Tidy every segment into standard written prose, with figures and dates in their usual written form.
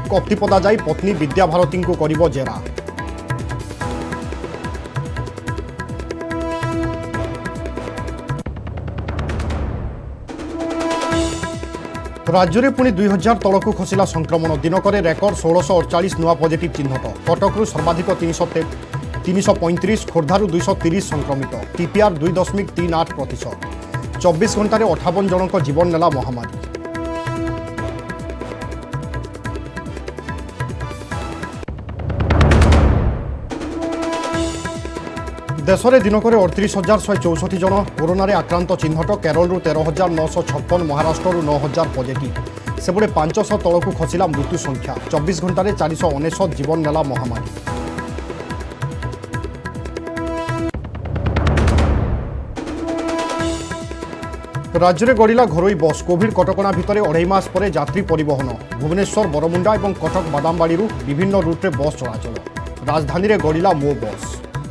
कप्तिपदा जाई पत्नी विद्याभारती को करिबो जेरा। राज्य में पुणी 2000 तलक खसला संक्रमण दिनक रेकर्ड 1648 नुआ पॉजिटिव चिन्हट। कटकू सर्वाधिक 335, खोर्धारू 230 संक्रमित। टीपीआर 2.38%। 24 घंटे 58 जनक जीवन नेला महामारी। देश में दिनक 38,164 जन कोरोना आक्रांत चिन्हट। केरल 13,956, महाराष्ट्र 9,000 पॉजिटिव। सेपटे 500 तलक खसला मृत्यु संख्या। 24 घंटे 419 जीवन नेला महामारी। राज्य में गड़िला घरोई बस। कोविड कटकणा भितर 2.5 मास पर यात्री परिवहन। भुवनेश्वर बरमुंडा और कटक बादामबाड़ी विभिन्न रूट्रे बस चलाचल। राजधानी में गड़िला मो बस।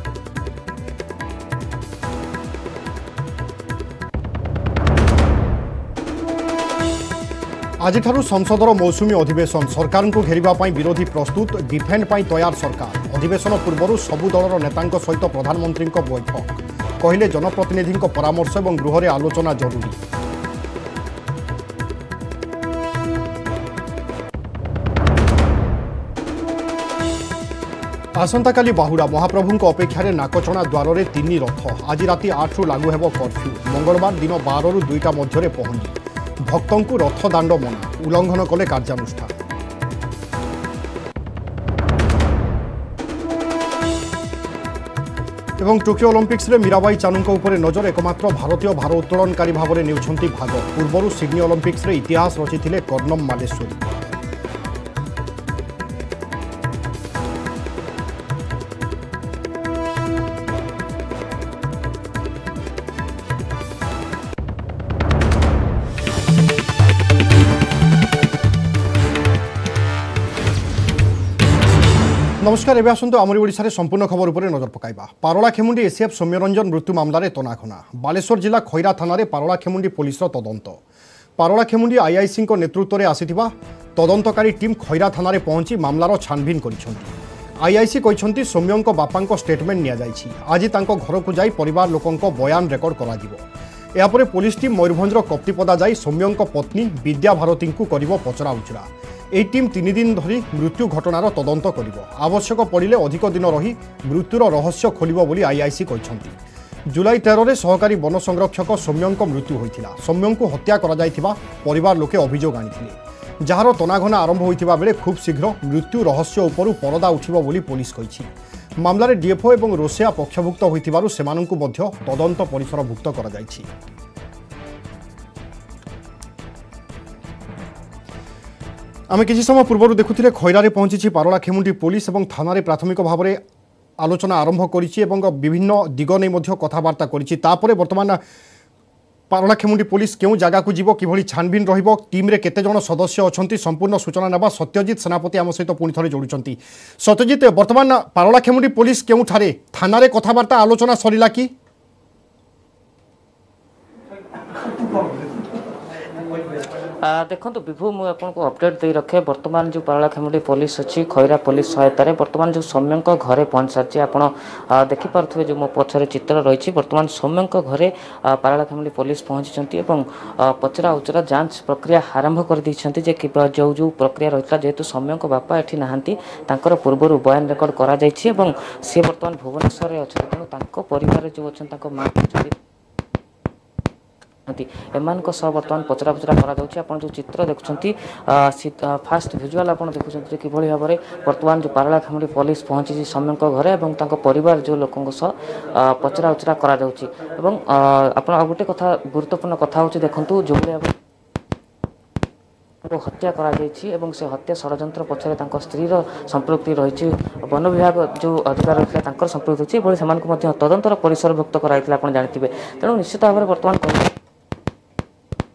आज संसदर मौसुमी अधिवेशन। सरकार को घेरवाई विरोधी प्रस्तुत। डिफेंड पर तैयार सरकार। अधिवेशन पूर्व सबु दलर नेता सहित प्रधानमंत्री बैठक। कहले जनप्रतिनिधि परामर्श और गृह में आलोचना जरूरी। आसंता काली बाहुड़ा। महाप्रभु अपेक्षा नाकचणा द्वार में 3 रथ। आज राति 8 रु लागू हेब कर्फ्यू। मंगलवार दिन 12 रु 2टा मध्य पहुंची। भक्तों को रथ दांड मना। उल्लंघन कले कार्यानुष्ठान। एवं टोकियो ओलंपिक्स रे मीराबाई चानूंको उपरे नजर। एकमात्र भारतीय भारोत्तोलनकारी भाव में नेउछंती भाग। पूर्व सिडनी ओलंपिक्स रे इतिहास रचिथिले कर्णम मालेश्वरी। नमस्कार। एवं आसतु आमरी ओडिशा संपूर्ण खबर उपर नजर पकाइबा। पारलाखेमुंडी एसीएफ सौम्यरंजन मृत्यु मामलें तनाखना। बालेश्वर जिला खैरा थाना पारलाखेमुंडी पुलिस तदंत। पारलाखेमुंडी आईआईसी नेतृत्व में आसीथिबा तदंतकारी टीम खैरा थाना पहुंची मामलार छानभिन करिसेंती। आईआईसी कहते सौम्यों बापा स्टेटमेंट निया जायछि। आज तांको घर को जाई परिवार लोकों बयान रेकर्ड करा जिवो। यापर पुलिस टीम मयूरभंजर कप्तिपदा जाई सौम्यों पत्नी विद्याभारती को करिवो पचरा उचरा। यह टीम 3 दिन धरी मृत्यु घटनार तदंत करिवो। आवश्यक पड़िले अधिक दिन रही मृत्युर रहस्य खोलिबो बोली आईआईसी कहछंती। जुलाई 13 रे सहकारी वन संरक्षक सौम्यों मृत्यु होइथिला। सौम्यों को हत्या करा जायथिबा परिवार लोके अभियोग आनिथिले। जार तनाघना आरंभ होइथिबा बेले खूब शीघ्र मृत्यु रहस्य उपरु परदा उठिबो बोली पुलिस कहिछि। मामलारे डीएफओ एवं रोसेया पक्षभुक्त होइथिबारु सेमानंकु मध्य तदंत परिसरभुक्त करा जायछि। आम किसी समय पूर्व देखुले खैरा पहुंची पारलाखेमुंडी पुलिस और थाना प्राथमिक भाव में आलोचना आरंभ करिछि एवं विभिन्न दिग नहीं कथबार्ता करिछि। तापरे वर्तमान पारलाखेमुंडी पुलिस क्यों जगह को जीव कि छानभिन रहिबो टीम रे केते जण सदस्य अछंती संपूर्ण सूचना नेबा। सत्यजित सेनापति आम सहित पुणी थे जोड़ुचंती। सत्यजित, वर्तमान पारलाखेमुंडी पुलिस क्यों ठारे थाना रे कथबार्ता आलोचना सरिला कि? देखो विभु मुझे आपको अपडेट दे रखे। बर्तमान जो पारलाखेमुंडी पुलिस अच्छी खैरा पुलिस सहायता बर्तमान जो सौम्यों घरे पहुंच सारी आप देखिपे जो मो पछरे चित्र रही। बर्तमान सौम्यों घरे पारलाखेमुंडी पुलिस पहुंची पचरा उचरा जांच प्रक्रिया आरंभ कर जो जो प्रक्रिया रही है। जेहेतु सौम्यों बापा एठी नहांती तांकर पूर्व बयान रेकर्ड करा जायछि एवं सी बर्तमान भुवनेश्वर में अच्छे। तेणु परिवार जो अच्छा माँ एमान बर्तमान पचरा पचरा कर जो चित्र देखुं फास्ट भिजुआल आप देखुं कि भाव में बर्तमान जो पारलाखेमुंडी पुलिस पहुंची सौम्यों घरे और परिवार जो लोकों पचरा उचरा कर गोटे कथा गुरुत्वपूर्ण कथा हूँ देखूँ जो हत्या करा से हत्या षड्यंत्र पछरे स्त्री संपृक्ति रही। वन विभाग जो अधिकार रही है संपृक्ति अच्छी से तदंतर परिसरभुक्त कराई जानते। तेणु निश्चित भाव में बर्तमान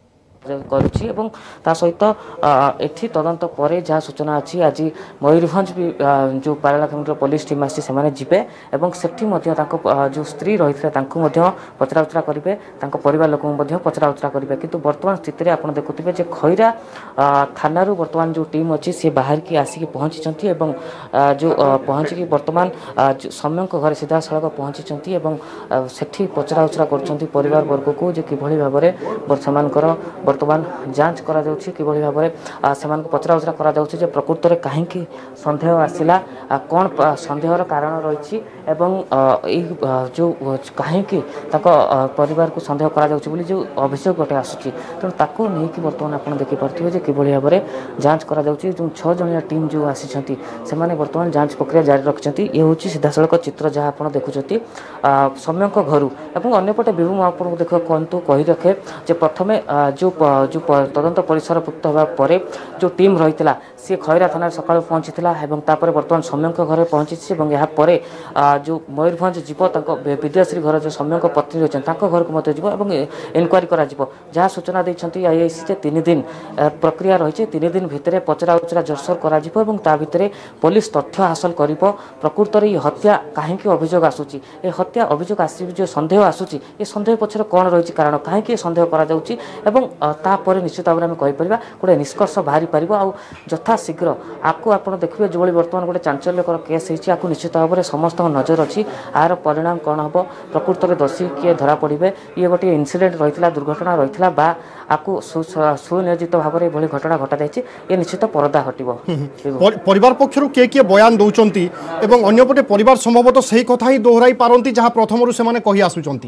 करुच्ची एवं ता सहित एठी तदंत परे जहाँ सूचना अच्छी आज मयूरभंज भी जो पारलाखेमुंडी पुलिस टीम आसी से जीवे एवं सेठी जो स्त्री रही पचराउचरा करेंगे परिवार लोक पचराउचरा करेंगे किंतु वर्तमान स्थित में आप देखुए खैरा थाना वर्तमान जो टीम अच्छी सी बाहर की आसिक पहुंची जो पहुंचिकी वर्तमान सम्य घर सीधा सड़क पहुंची सेठी पचराउचरा कर परिवार वर्ग को कि भाव में वर्तमान जांच करा कि भाव में से पचराउचरा करा प्रकृत में कहीं सन्देह आसला कौन सन्देहर कारण रही जो कहीं परिवार को सन्देह करा जो अभियोग गोटे आसूँ तेणु ताकू नहीं बर्तमान आप देखिपे कि भाव में जांच करा जो 6 जणिया टीम जो आसी से बर्तमान जांच प्रक्रिया जारी रखिंट ये हूँ सीधा सड़क चित्र जहाँ आप देखुं सम्य घर और अंपटे विभू आपको देख कहतु कही रखे प्रथम जो जो तदंत परिसरभुक्त होगा जो टीम रही सी खैरा थाना सका पहुंची बर्तमान सम्य घर पहुंची यापर जो मयूरभंज जीव विद्याश्री घर जो सम्य पत्नी रही घर को जीव इनक्वारी कर जहाँ सूचना देती आईआईसी 3 दिन प्रक्रिया रही 3 दिन भितर पचरा उचरा जोरसोर कर पुलिस तथ्य हासिल कर प्रकृत में हत्या कहीं अभियोग आसूँ ये हत्या अभियोग आस जो सन्देह आसूँ ये सन्देह पक्षर कौन रही कारण कहीं सन्देह कर निश्चित भाव में कहीपर गोटे निष्कर्ष बाहरी पार आथा शीघ्र आपको आप देखिए जो बर्तमान गोटे चांचल्यकर केस होती निश्चित भाव में समस्त नजर अच्छी यार परिणाम कौन हम प्रकृत में दोषी किए धरा पड़े ये गोटे इनसीडेंट रही दुर्घटना रही आपको सुनियोजित भाव में यह घटना घटा जाए ये निश्चित परदा हटो परिवार पक्षर किए किए बयान दौरान एवं अन्यपटे परिवार संभवतः सही कथा ही दोहराई पारती जहाँ प्रथम से कही आसुंच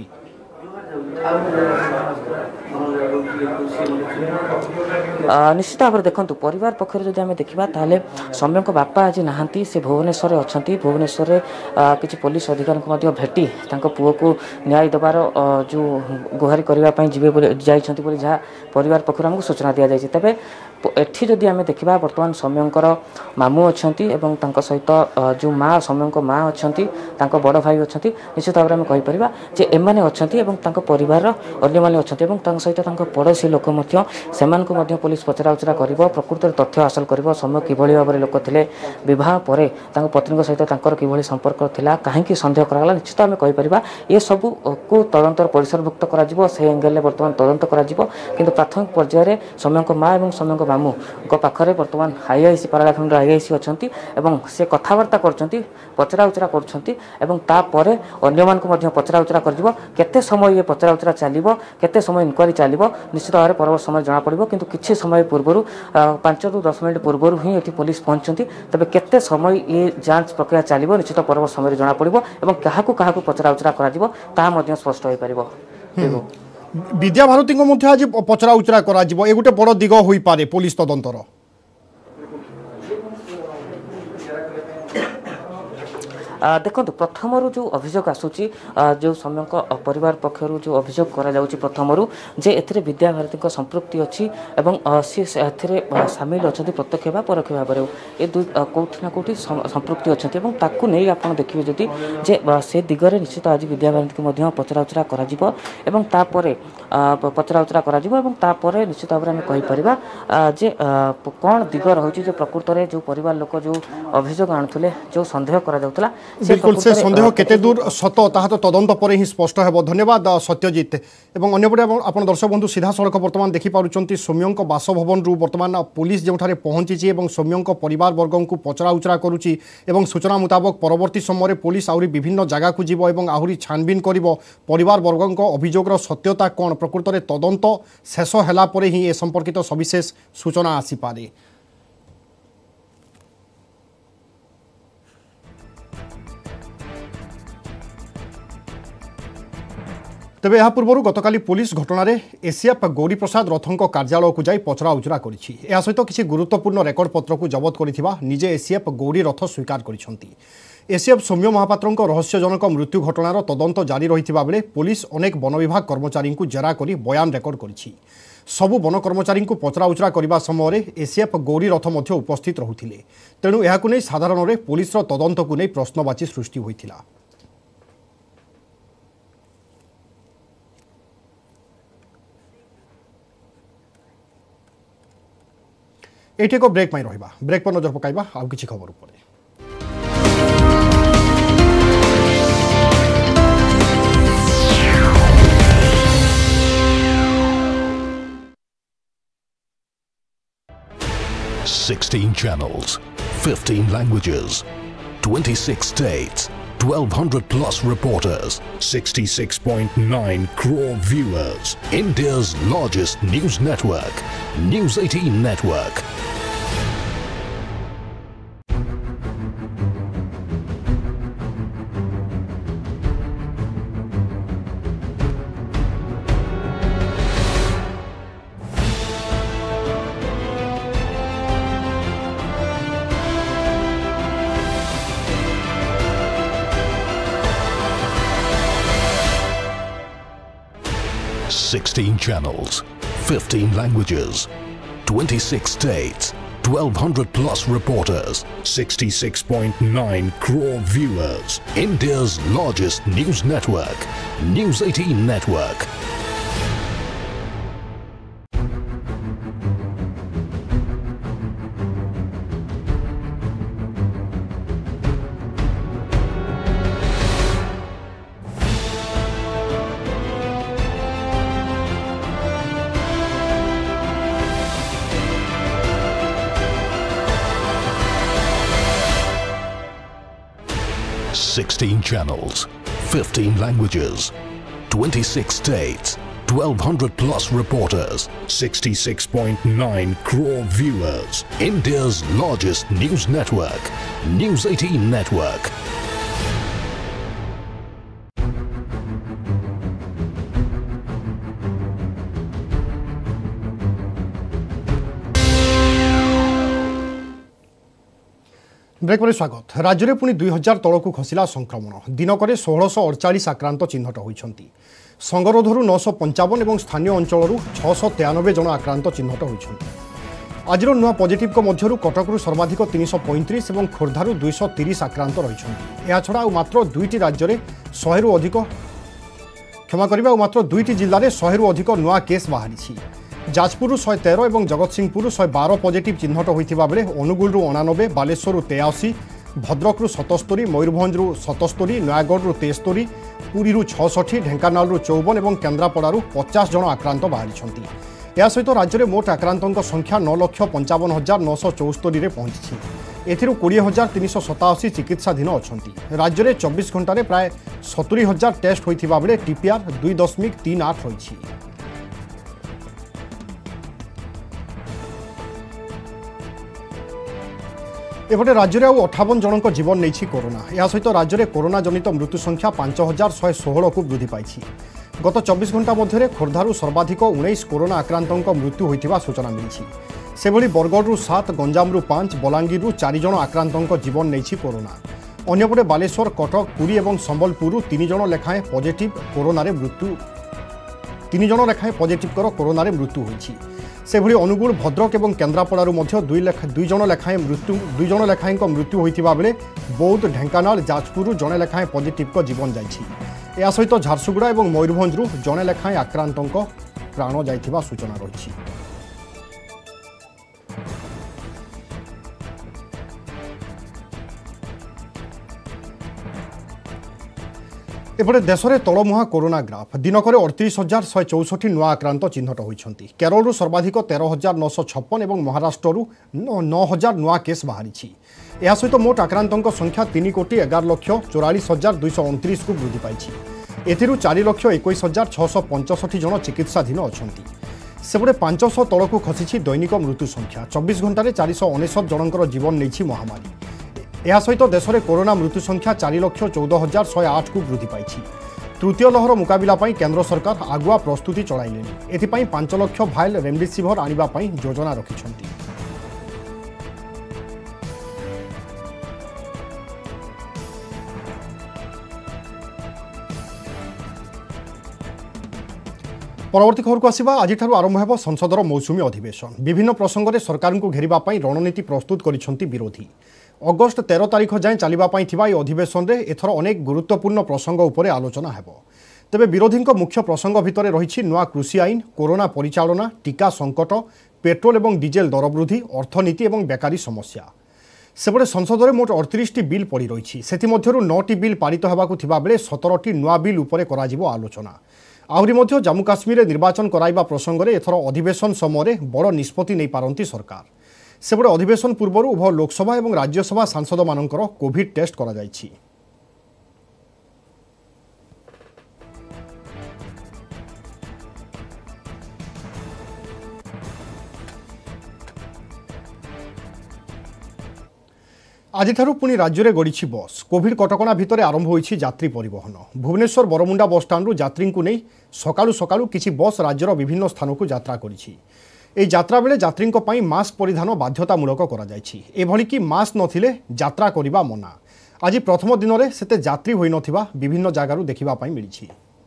निश्चित भाव में देखो परिवार पक्षर जो आम देखा ताले सम्य बापा आज नहांती से भुवनेश्वर अच्छा भुवनेश्वर किसी पुलिस अधिकारी भेटी पुओ को न्याय देवार जो गुहारी करने जी जहाँ परिवार पक्षर आमको सूचना दि जाए तेज एठी जदि आम देखा बर्तमान सम्यंकर मामू अच्छा सहित जो माँ सम्य माँ अच्छा बड़ भाई अच्छा निश्चित भाव में कहीपर जे एमाने अच्छा परिवार अन्य अच्छा सहित पड़ोशी लोक से पुलिस पचराउचरा कर प्रकृत में तथ्य हासिल कर समय किभली भाव में लोक थे बह पर पत्नी सहित कि संपर्क था कहीं सन्देह कराला निश्चित आम कहीपर ये सब को तदंत परिसरभुक्त एंगेल बर्तमान तदंत किंतु प्राथमिक पर्यायर सम्य माँ और सम्य मामू पाखे बर्तमान आईआईसी पारलाखेमुंडी आईआईसी अच्छा से कथबार्ता कर पचराउचरा कर अन्य पचराउचरा कर समय ये पचराउचरा चलो केते समय इनक्वारी चलो निश्चित भाव में परवर्त समय जना पड़ो किंतु किछि समय पूर्व 5 ରୁ 10 मिनट पूर्व ही ये पुलिस पहुंचती तेज केते समय ये जांच प्रक्रिया चलो निश्चित परवर्त समय जना पड़ो और क्या पचराउचरा कर स्पष्ट हो पार विद्याभारती आज पचरा उचरा करा ये गोटे बड़ दिग हो पारे पुलिस तदंतर देखो प्रथम जो अभियोग आसूची जो समय परिवार पक्षर जो अभियोग करा प्रथम जे ए विद्याभारती संपृक्ति अच्छी सी सामिल अच्छा प्रत्यक्ष व परोक्ष भाव में ये कौटि ना कौटि संपृक्ति अच्छा नहीं आप देखिए जदि जे से दिगरे निश्चित आज विद्याभारती को पचराउचरा कर पचराउचरा कर निश्चित भाव में कहीपर जे कौन दिग रही प्रकृत में जो परिवार लोक जो अभियोग आणुले जो सन्देह करा बिल्कुल से सन्देह केते दूर सत ताहा तो तदंत पर ही स्पष्ट है। धन्यवाद सत्यजित। एवं अन्यपटे आपण दर्शक बंधु सीधा सड़क बर्तमान देखिपुंट सौम्यों बासभवन रु बर्तमान पुलिस जो पहुंची सौम्यों परिवार वर्ग को पचराउचरा करुच्ची सूचना मुताबक परवर्ती समय पुलिस आहरी विभिन्न जगह को जीव और आहरी छानबीन कर परिवार वर्ग अभियोगर सत्यता कौन प्रकृत में तदंत शेष है ही ए संपर्कित सविशेष सूचना आसीपे। तेबे यह पूर्व गतकाली पुलिस घटना एसीएफ गौरी प्रसाद रथों कार्यालय को जाई पचरा उचरा करिछि। या सहित किसी गुरुत्वपूर्ण रेकर्ड पत्र को जबत करिथिबा निजे एसीएफ गौरी रथ स्वीकार करिसंती। एसीएफ सौम्य महापात्रଙ୍କ रहस्यजनक मृत्यु घटनार तदंत जारी रहिथिबा बेले पुलिस अनेक वन विभाग कर्मचारी को जेरा करी बयान रेकर्ड करिछि। सबु वन कर्मचारी को पचरा उचरा करने समय एसीएफ गौरी रथ मध्य उपस्थित रहुथिले। तेणु एहाकु नै साधारण रे पुलिस तदंत को नै प्रश्नवाची सृष्टि होइथिला। एठी एक ब्रेक में रहिबा ब्रेक पर नजर पकाइबा आउ किछि खबर उपरे। Sixteen channels, 15 languages, 26 states, 1,200 plus reporters, 66.9 crore viewers. India's largest news network, News 18 Network. Sixteen channels, 15 languages, 26 states, 1,200 plus reporters, 66.9 crore viewers. India's largest news network, News 18 Network. Sixteen channels, 15 languages, 26 states, 1,200 plus reporters, 66.9 crore viewers. India's largest news network, News 18 Network. Break पर स्वागत। राज्य में पुणी 2000 तलक खसला संक्रमण दिनक 1648 आक्रांत चिन्हट होती। संगरोधर 955 और स्थानीय अंचल 693 जन आक्रांत चिन्हट होती। आज नुआ पॉजिटिव मध्य कटकू सर्वाधिक 335 और खोर्धारू 230 आक्रांत रही। याछड़ा मात्र दुईटी राज्य में 100 रु अधिक क्षमा करने मात्र दुईटी जिले में 100 रु अधिक नुआ केस बाहरी। जाजपुर 113 और जगतसिंहपुर 112 पॉजिटिव चिन्हट होता बेले अनुगुल 89, बालेश्वर 83, भद्रक 77, मयूरभंज 77, नयागढ़ 73, पुरी 66, ढेंकानाल 54 और केन्द्रापड़ा 50 जन आक्रांत बाहरी। या सहित राज्य में मोट आक्रांतों संख्या 9,55,974 में पहुंची। एथिरू 20,387 चिकित्साधीन अच्छा। राज्य में 24 घंटे प्राय 70,000 टेस्ट होता बेले टीपीआर 2.38 रही। एपटे राज्य में 58 जनक जीवन नहीं कोरोना। यह सहित राज्य में कोरोना जनित मृत्यु संख्या 5,116 को वृद्धि पाई। गत 24 घंटा मध्य खोर्धारू सर्वाधिक 19 कोरोना आक्रांतों मृत्यु होता सूचना मिली। से भली बरगढ़ 7, गंजाम 5, बलांगीर 4 जन आक्रांतों जीवन नहीं कोरोना। अन्यपटे बालेश्वर, कटक, पुरी और संबलपुर 3 जन लेखाएं पॉजिटिव कोरोना मृत्यु 3 जन लेखाएं पॉजिटिव कोरोना मृत्यु होती। से भली अनुगुल, भद्रक और केन्द्रापड़ारू 2 जन लेखाएं मृत्यु होता बेले बौद्ध, ढेंकानाल, जाजपुर जड़े लेखाएं पॉजिटिव जीवन जाइए। या सहित झारसुगुड़ा और मयूरभंजरू जड़े लेखाएं आक्रांतों प्राण जाइथिबा सूचना रही। एपटे देश में तलमुहा कोरोना ग्राफ दिनक 38,164 नुआ आक्रांत चिन्हट होती। केरल सर्वाधिक 13,956 और महाराष्ट्र 9,000 नुआ केस बाहरी। यह सहित मोट आक्रांतों संख्या 3,11,44,229 को वृद्धि पाई। एथिरू 4,21,665 जन चिकित्साधीन अच्छा। सेपटे 500 तलक खसी दैनिक मृत्यु संख्या। 24 घंटे 499 जनकर जीवन नहीं महामारी। यह सहित देश में कोरोना मृत्यु संख्या 4,14,108 को वृद्धि पाई। तृतीय लहर मुकाबला केंद्र सरकार आगुआ प्रस्तुति चलाइले। एथिपाई 5 लाख भाइल रेमडेसिविर आनिबाई योजना रखिछन्ति। परवर्ती खबर को आसिबा। आज आरंभ होब संसदर मौसुमी अधिवेशन। विभिन्न प्रसंग में सरकार को घेरिबाई रणनीति प्रस्तुत करिसेंति विरोधी। अगस्ट 13 तारिख जाए चलवाई यह अधिवेशन में एथर अनेक गुरुत्वपूर्ण प्रसंग उपर आलोचना हेब। तेबे विरोधी मुख्य प्रसंग भितर रही नुआ कृषि आईन, कोरोना परिचालना, टीका संकट, पेट्रोल और डिजेल दर वृद्धि अर्थनीति और बेकारी समस्या सेपटे संसद में मोट 38टी बिल पड़ रही से 9टी बिल पारित होगाकू बेले 17टी नुआ बिल उपर आलोचना आहरी मध्य जम्मू काश्मीर निर्वाचन कराइबा प्रसंग में एथर अधिवेशन समय बड़ निष्पत्ति नहीं पारती सरकार सेपटे अधिवेशन पूर्व उभय लोकसभा और राज्यसभा सांसद मानकर कोविड टेस्ट करा जायछि। आज पुणी राज्य में गड़ी बस कोविड कटकणा भितर आरंभ होइछि यात्री परिवहन भुवनेश्वर बरमुंडा बस स्टाण्डु यात्री को नहीं सकाळु सकाळु किछि बस राज्यर विभिन्न स्थान को यात्रा करिछि। एही यात्रा बेले यात्री मास्क परिधान बाध्यतामूलक करा जायछि। एभली कि मास्क नथिले यात्रा करिबा मना। आज प्रथम दिन में सेते यात्री होई नथिबा विभिन्न जगारु देखिबा पई मिलिछि।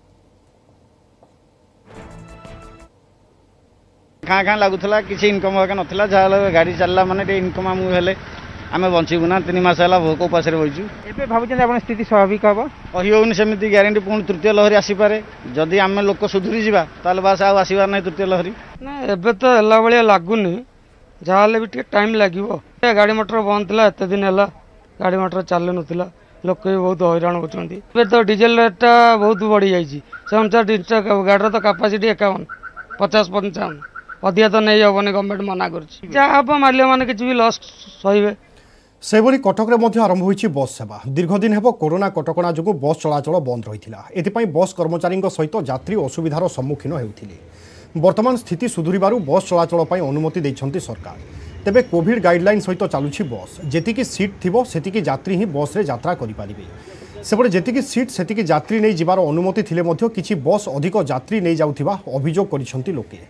काँ लगुला किसी इनकम नथिला जहाँ गाड़ी चलला माने इनकम आम हेले आम बचू ना 3 मास है भोक उपास बचु ए भाई स्थिति स्वाभाविक हम कहीहन सेमती ग्यारंटी पुणी तृतीय लहरी आसीपे जदि आम लोक सुधुरी जावा ताल बास आसबार ना तृतीय लहरी ना एबे तो है भाया लगुनि जहाँ भी टाइम लगे गाड़ी मोटर बंद था एत दिन है गाड़ी मोटर चलु नाला लोक भी बहुत हैरान होती तो डीजेल रेटा बहुत बढ़ी जाइए से अनुसार गाड़ी तो कैपेसिटी 51-50-55 अधिका तो नहीं हेनी गवर्नमेंट मना कर माल्य मैंने किसी भी लॉस सहे सेभली कटक में आरंभ होइछि बस सेवा दीर्घदिन हेब कोरोना कटकणा जो बस चलाचल बंद रही एथिपाई बस कर्मचारी सहित यात्री असुविधार सम्मुखीन होउथिले। वर्तमान स्थिति सुधुरिबारु बस चलाचल पर अनुमति दैछन्ति सरकार। तेबे कोविड गाइडलाइन सहित चलुछि बस जेतिकी सीट थिबो सेतिकी यात्री ही बस रे यात्रा करि पारिबे। सेपटे जेतिकी सीट सेतिकी यात्री नहीं जिबार अनुमति थिले मध्य किछि बस अधिक यात्री नहीं जाउथिबा अभियोग करिसन्ति लोके।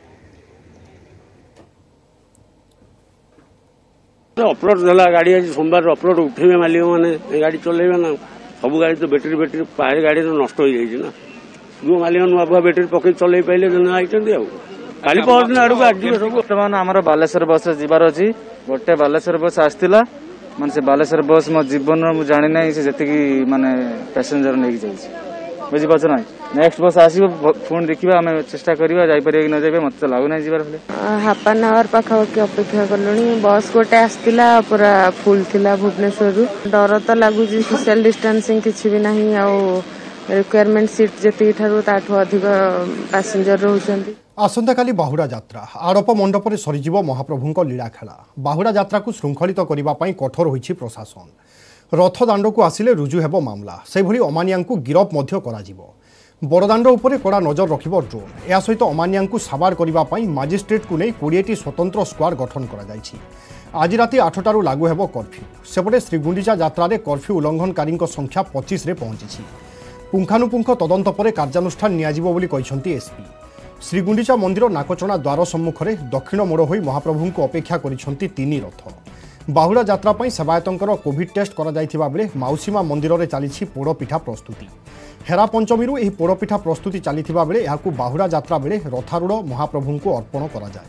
अपलोड है गाड़ी आज सोमवार अपलोड उठे मालिक मैंने गाड़ी चलेबे ना सब गाड़ी तो बैटेरी बैटेरी पाए गाड़ी तो नष्ट हो जाए ना जो मालिक नुआ बुआ बैटेरी पकई चल पाइले आई काली परदिन आड़ सब बर्तमान आम बालेश्वर बस जीवार अच्छी गोटे बालेश्वर बस आसाला माने से बालेश्वर बस मो जीवन मुझे जानी ना से जी माने पैसेंजर नहीं जाइए बुझीपार ना नेक्स्ट बस आसो पुणी देखा आम चेष्टा करवा जापर कि न जाए मत तो लगुना जीवार हाफ एन आवर पाखापाखि अपेक्षा कलुणी बस गोटे आसला पूरा फुल थिला भुवनेश्वर डर तो लगुच सोशल डिस्टेंसिंग किसी भी नहीं रिक्वायरमेंट सीट जी ताठू अधिक पैसेंजर रोचंती। आसंता काली बाहुड़ा यात्रा आड़प मंडप में सरीजीव महाप्रभुंक लीला खेला बाहुड़ा यात्रा को श्रृंखलित करने कठोर होइछि प्रशासन रथ दांड को आसिले रुजु हेबो मामला से भली अमानिया गिरफ मध्य कराजिवो बड़दाण्ड उपरे कड़ा नजर रखिबो ड्रोन या सहित अमानिया साबार करने मजिस्ट्रेट को नहीं 20टी स्वतंत्र स्क्वाड गठन करा जायछि। आज राति 8टारू लागू हेबो कर्फ्यू सेपटे श्रीगुंडीचा यात्रा रे कर्फ्यू उल्लंघनकारी संख्या 25 रे पहुंची पुंखानुपुंख तदंत पर कार्यानुष्ठान नियाजिबो बोली कहिसंती एसपी। श्रीगुंडीचा मंदिर नाकचना द्वार सम्मुख में दक्षिण मोड़ हो महाप्रभु को अपेक्षा करिसंती 3 रथ बाहुड़ा यात्रा पर सेवायतंकर कोविड टेस्ट करा जायथिबा बेले माउसीमा मंदिर में चली पोड़पिठा प्रस्तुति हेरा पंचमी यह पोड़पिठा प्रस्तुति चलीथिबा बेले एहाकू बाहुड़ा यात्रा बेले रथारूढ़ महाप्रभु को अर्पण करा जाए।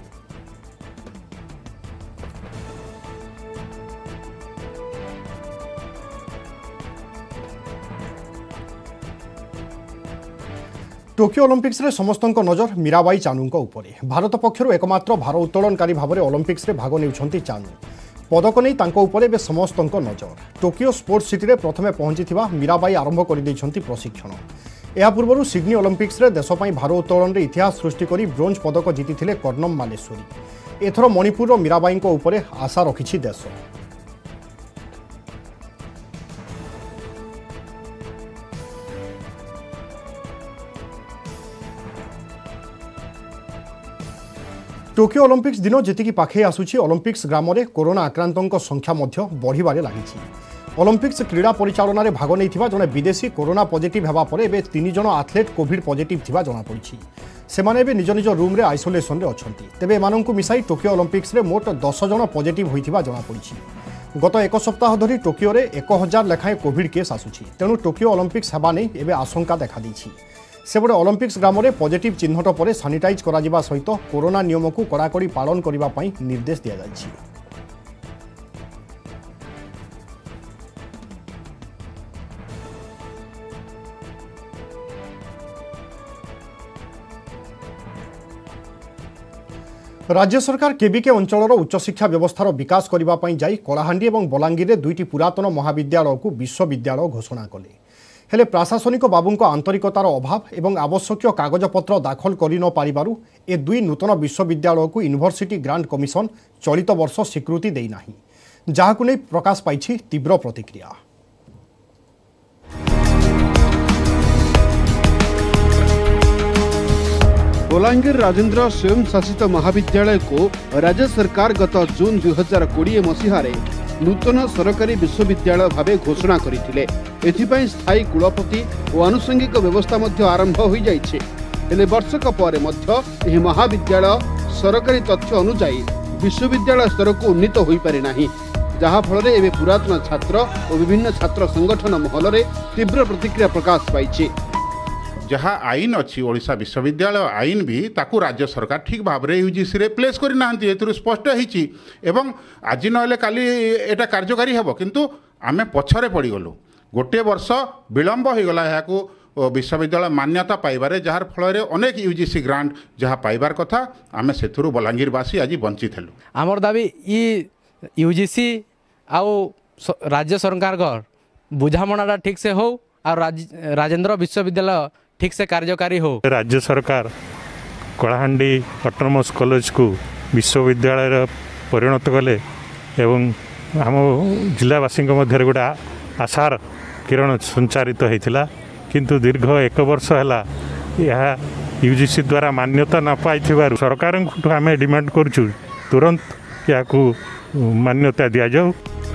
टोकियो ओलंपिक्स रे समस्तंक नजर मीराबाई चानू उपरे भारत पक्षर एकमात्र भार उत्तोलनकारी भाव में ओलंपिक्स रे भाग नेउछंती चानू पदक नहीं तांको उपरे बे समस्तंक नजर टोकियो स्पोर्ट्स सिटी रे प्रथमे पहुंचीथिबा मीराबाई आरंभ कर दैछंती प्रशिक्षण या पूर्व सिडनी ओलंपिक्स रे देश पई भार उत्तोलन रे इतिहास सृष्टि करी ब्रोंज पदक जीतिथिले कर्णम मालेश्वरी एथर मणिपुर मीराबाई उपरे आशा रखिछि देश। टोकियो ओलंपिक्स दिन जेतिकी पाखे आसुछि ओलंपिक्स ग्राम में कोरोना आक्रांतों संख्या बढ़िबारे लागिछि। ओलंपिक्स क्रीड़ा परिचालन में भाग नहीं जड़े विदेशी कोरोना पॉजिटिव होगा पर एबे 3 जन आथलेट कोविड पॉजिटिव थिबा जଣା पड़िछि। सेमाने एबे निज निज रूम रे आइसोलेशन रे अछंती तेबे एमानंकु मिसाई टोकियो ओलंपिक्स रे मोट 10 जन पॉजिटिव होइथिबा जଣା पड़िछि। गत एक सप्ताह धरी टोकियो रे 1000 लेखाएं कोविड केस आसुछि तेणु टोकियो ओलंपिक्स हेबा नै एबे आशंका देखा दैछि। सेबडे ओलंपिक्स ग्राम में पॉजिटिव चिन्हट पर सानिटाइज करा सहित कोरोना नियम को कड़ाकड़ी पालन करने निर्देश दिया जायछि। राज्य सरकार केबिके अंचल उच्चशिक्षा व्यवस्थार विकास करने जाई कलाहांडी और बलांगीर में 2टी पुरातन महाविद्यालय को विश्वविद्यालय घोषणा कले हेले प्रशासनिक बाबू आंतरिकतार अभाव एवं आवश्यक कागजपत्र दाखल कर न पारिबारु ए 2 नूतन विश्वविद्यालय को यूनिवर्सिटी ग्रांट कमिशन चलित वर्ष स्वीकृति देना जहां नहीं प्रकाश पाई तीव्र प्रतिक्रिया। बलांगीर राजेन्द्र स्वयं शासित महाविद्यालय को राज्य सरकार गत जून 2020 मसीह नूतन सरकारी विश्वविद्यालय भावे घोषणा करथिले। एथिपाई स्थायी कुलपति और आनुषंगिक व्यवस्था मध्य आरंभ हो जाइछे। हेले वर्षक पर मध्य एही महाविद्यालय सरकारी तथ्य अनुसार विश्वविद्यालय स्तर को उन्नीत हो पारि नाही, जहा फल एवं पुरातन छात्र और विभिन्न छात्र संगठन महल में तीव्र प्रतिक्रिया प्रकाश पाई। जहाँ आईन अच्छी ओडिशा विश्वविद्यालय आईन भी ताकू राज्य सरकार ठीक भाव में यूजीसी रे प्लेस करना स्पष्ट होती एवं आज नहले काली एटा कार्यकारी हेब किंतु आमे पछरे पड़गलु गोटे वर्ष विलंब हो गला यहाँ विश्वविद्यालय मान्यता पाइबारे जार फल अनेक यूजीसी ग्रांट जहाँ पाइबार कथा आमे सेथुरु बलांगीरवासी आज वंचित हेलु। आमर दाबी यूजीसी आउ राज्य सरकार बुझामणाटा ठीक से हो और राजेन्द्र विश्वविद्यालय ठीक से कार्यकारी हो। राज्य सरकार कलाहांडी ऑटोनोमस कॉलेज को विश्वविद्यालय परिणत कले एवं आम जिलावासी मध्य गोटे आशार किरण संचारित होता किंतु दीर्घ 1 वर्ष है यह यूजीसी द्वारा मान्यता न पाई सरकार आम डिमांड करूँ तुरंत या मान्यता दि जाऊ।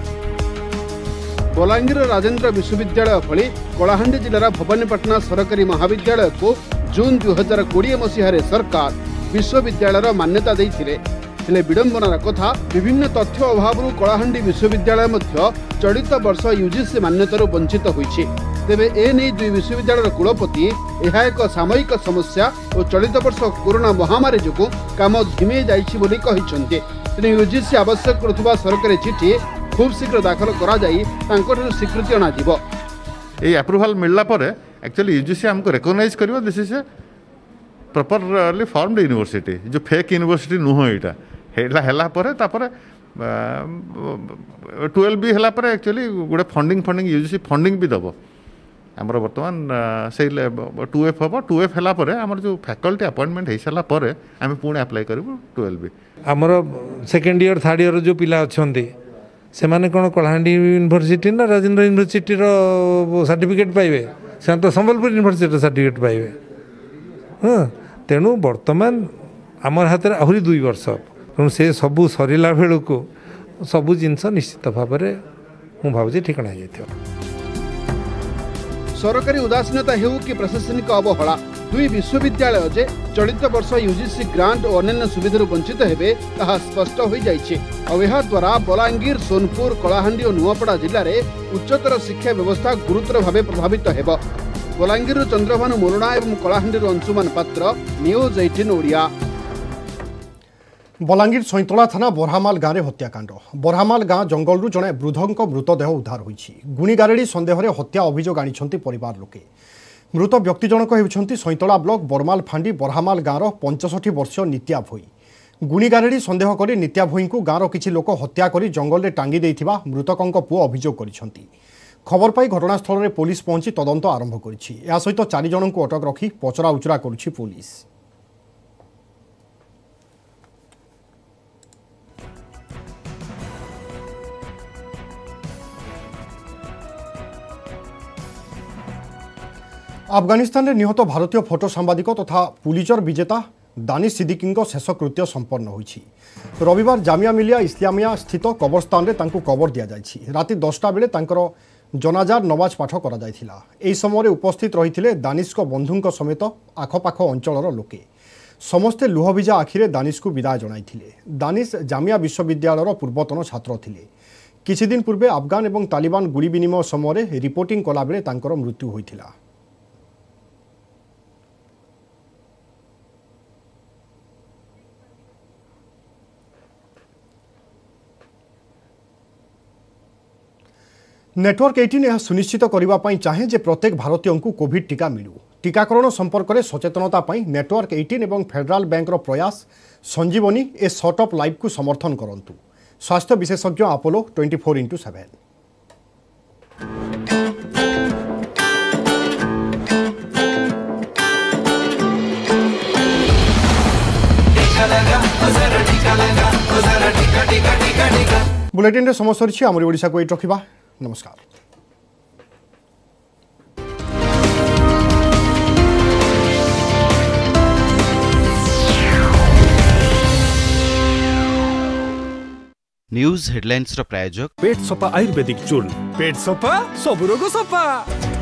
बलांगीर राजेन्द्र विश्वविद्यालय भली कलाहांडी जिलार भवानीपाटना सरकारी महाविद्यालय को जून 2020 मसीह सरकार विश्वविद्यालय मान्यता देथिले। हेले विडंबनार कथा विभिन्न तथ्य अभाव कलाहांडी विश्वविद्यालय मध्य चलित वर्ष यूजीसी मान्यतार वंचित होइछि। तेबे ए नै 2 विश्वविद्यालय कुलपति यह एक सामयिक समस्या और चलित वर्ष कोरोना महामारी जो काम धीमे जाइछि बोली कहिसंते। तेने यूजीसी आवश्यक करुवा सरकारी चिठी खूब शीघ्र दाखल करा जाई स्वीकृति अना दिबो। ए अप्रूवल मिलला पर एक्चुअली यूजीसी हमको रिकॉग्नाइज करिवो this is a properly formed university जो फेक यूनिवर्सिटी नुह एटा हेला पर तापर 12 भी हेला पर एक्चुअली गोटे फंडिंग यूजीसी फंडिंग भी दबो हमर वर्तमान से 2F हम 2F हेला पर हमर जो फैकल्टी अपॉइंटमेंट हो सारा पर आम पुणी अप्लाई करूँ 12 भी हमर सेकेंड ईयर थर्ड ईयर जो पिला अच्छे से माने कौन कलाहांडी यूनिवर्सिटी ना राजेन्द्र यूनिवर्सिटी सर्टिफिकेट पाइबे से तो संबलपुर यूनिवर्सिटी सर्टिफिकेट पाइबे। हाँ तेणु बर्तमान आमर हाथ में आहरी 2 वर्ष तेणु से सबू सरला बेलू को सबू जिनस निश्चित भाव में मुझे भावी ठिकाना जाइए। सरकारी उदासीनता हेउ कि प्रशासनिक अवहेला 2 विश्वविद्यालय जे चलित वर्ष यूजीसी ग्रांट और अन्य सुविधा वंचित हेबे ताहा स्पष्ट हो जाइछे। और यह द्वारा बलांगीर सोनपुर कलाहांडी और नुआपड़ा जिले में उच्चतर शिक्षा व्यवस्था गुरुतर भाव प्रभावित हेब। बलांगीर चंद्रभानु मोरणा और कलाहांडी अंशुमान पात्र न्यूज 18 ओडिया। बलांगीर सैंतला थाना बरहामाल गाँव में हत्याकांड। बरहामाल गाँ जंगलरू जड़े वृद्धों मृतदेह उद्धार होइछि। गुणीगारेड़ी सन्देह हत्या अभियोग आनिछन्ति परिवार लोके। मृत व्यक्ति जनक हेउछन्ति सैंतला ब्लॉक बरमाल फांडी बरहामाल गाँव 65 वर्षीय नित्या भोई। गुणीगारेड़ी सन्देह करी नित्या भोई को गाँव किछि लोक हत्या करी जंगल में टांगी देइथिबा मृतकंक पुओ अभियोग करिछन्ति। खबर पाई घटनास्थल में पुलिस पहुंची तदंत आरंभ करिछि। या सहित 4 जनଙ୍କୁ अटक रखी पचरा उचरा करुछि पुलिस। अफगानिस्तान में निहत भारतीय फोटो सांबादिक तथा पुलिचर विजेता दानिश सिद्दीकी शेषकृत्य संपन्न होइछि। रविवार जामिया मिलिया इस्लामिया स्थित कबरस्तान में तांकु कबर दिया जाइछि। राति 10टा बेले तांकर जनाजार नमाज पाठ करा जाइथिला। एही समय उपस्थित रहिथिले दानिश बंधुଙ୍କ समेत आखपाख अंचलर लोके। समस्ते लुहभिजा आखिरे दानिश को विदाय जणाइथिले। दानिश जामिया विश्वविद्यालयर पूर्वतन छात्र थिले। किछि दिन पूर्वे अफगान एवं तालिबान गुली विनिमय समय रिपोर्टिंग कला बेले तांकर मृत्यु होइथिला। नेटवर्क 18 यह सुनिश्चित करने चाहे जे प्रत्येक भारतीय को कोविड टीका मिलू। टीकाकरण संपर्क में सचेतनता नेटवर्क 18 और फेडराल बैंक प्रयास संजीवनी ए शॉर्ट अप लाइव को समर्थन करंतु। स्वास्थ्य विशेषज्ञ अपोलो 24/7। बुलेटिन रे समय सरी आमरी ओडिशा को एट रखिबा। नमस्कार। न्यूज हेडलाइंस रो प्रायोजक पेट सफा आयुर्वेदिक चूर्ण पेट सफा सब रोग सफा।